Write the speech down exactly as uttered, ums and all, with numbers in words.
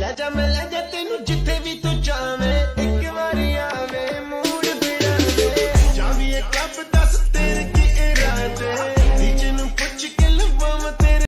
ਲੈ ਜਾ ਮੈਂ ਲੈ ਜਾ ਤੈਨੂੰ ਜਿੱਥੇ ਵੀ ਤੂੰ ਚਾਵੇਂ।